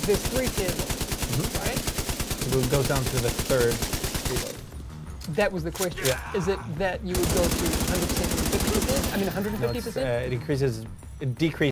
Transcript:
there's 3 tiers, right? It goes down to the 3rd reload. That was the question. Yeah. Is it that you would go to 100% and 50%? I mean 150%? No, it decreases